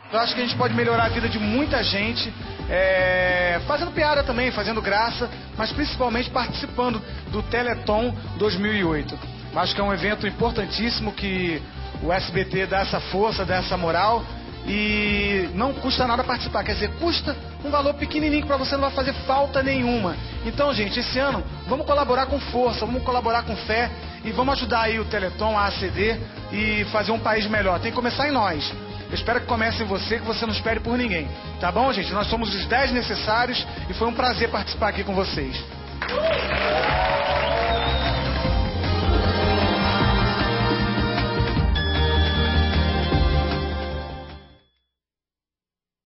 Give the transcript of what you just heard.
Eu acho que a gente pode melhorar a vida de muita gente, fazendo piada também, fazendo graça, mas principalmente participando do Teleton 2008. Acho que é um evento importantíssimo que o SBT dá essa força, dá essa moral e não custa nada participar. Quer dizer, custa um valor pequenininho que pra você não vai fazer falta nenhuma. Então, gente, esse ano vamos colaborar com força, vamos colaborar com fé e vamos ajudar aí o Teleton, a ACD e fazer um país melhor. Tem que começar em nós. Eu espero que comece em você, que você não espere por ninguém. Tá bom, gente? Nós somos os 10 necessários e foi um prazer participar aqui com vocês.